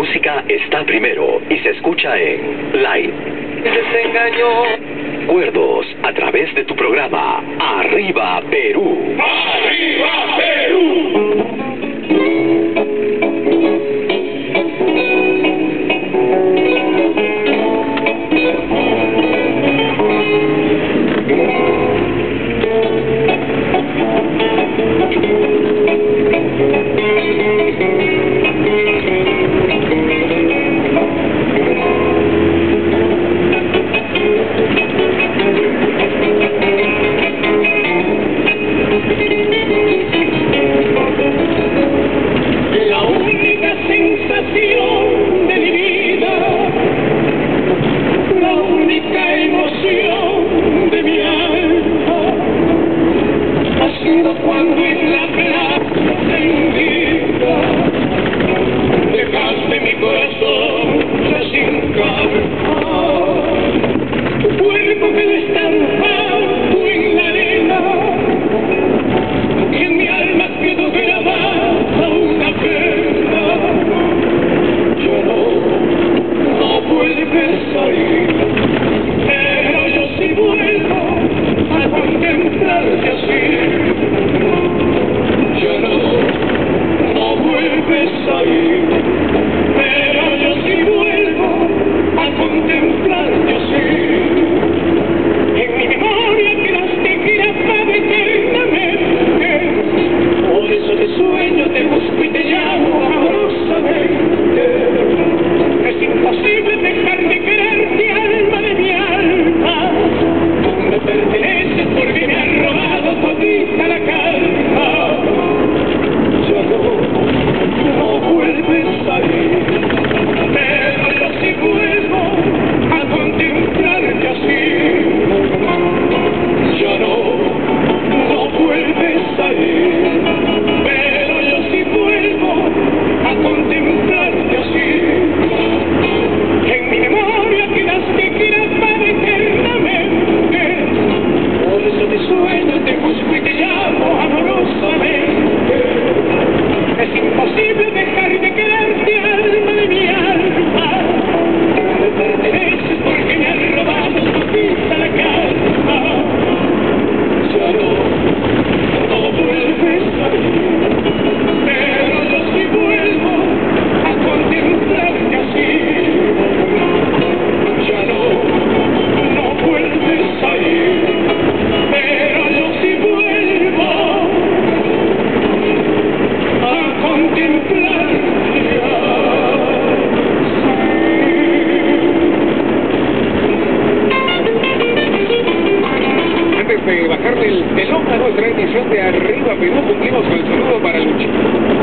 música está primero y se escucha en Live. Recuerdos a través de tu programa Arriba Perú. ¡Arriba Perú! Cuando en la plaza tendida dejaste mi corazón ya sin calma, tu cuerpo quedó estampado en la arena y en mi alma quedó grabada una pena. Ya no vuelves a ir, pero yo sí vuelvo a contemplarte así. Ya no vuelves a ir, pero yo sí vuelvo a contemplarte así. En mi memoria quedaste grabada eternamente, por eso te sueño, te busco y te llamo amorosamente. Es imposible dejar de quererte, alma de mi alma. Tú me perteneces porque me has robado todita la calma. Ya no vuelves a ir, pero yo sí vuelvo a contemplarte así. Ya no vuelves a ir, pero yo sí vuelvo a contemplarte así. En mi memoria quedaste grabada eternamente, por eso te sueño, te busco y te llamo amorosamente. Es imposible dejar de quererte, alma de mi alma. Me perteneces porque me has robado todita la calma. Ya no vuelves a ir, pero yo sí vuelvo a contemplarte así. Ya no vuelves a ir, pero yo sí vuelvo a contemplarte así. Antes de bajarle el telón a nuestra edición de Arriba Perú, cumplimos con el saludo para Luchito.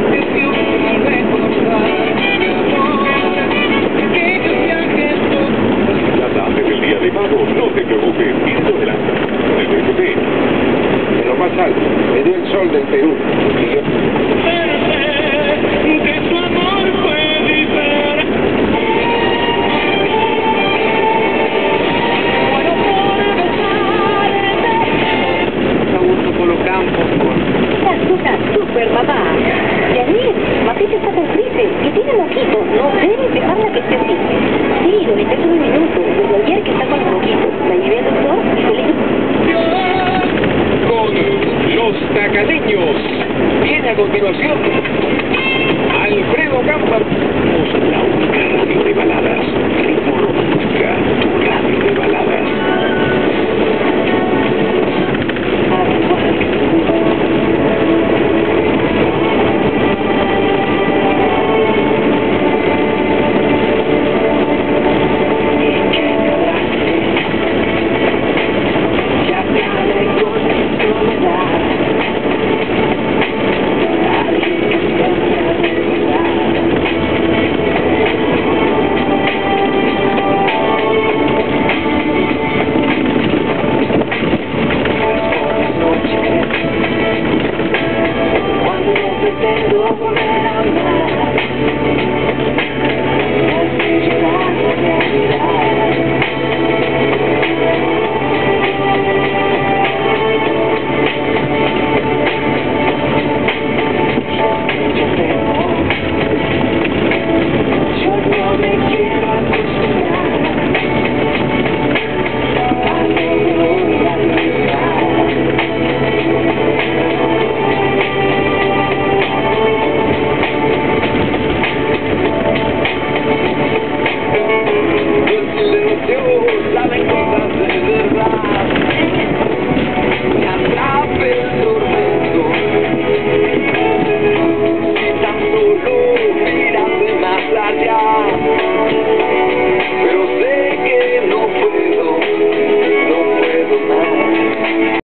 Antes del día de pago, no te preocupes, pido adelante. El BCP. En lo más alto, me dio el sol del Perú. De tu amor fue diferente. Augusto Polo Campos con... Azúcar, super mamá. Yanir, Matita está con gripe y tiene mosquitos. No debes dejarla que esté triste. Sí, lo necesito un minuto. Desde ayer que está con los mosquitos. La llevé al doctor y feliz. Con los tacaneños. Viene a continuación Alfredo Campa. La única radio de baladas. Ritmo Romántica, tu radio de baladas. Ya me alegro de tu soledad. dolor.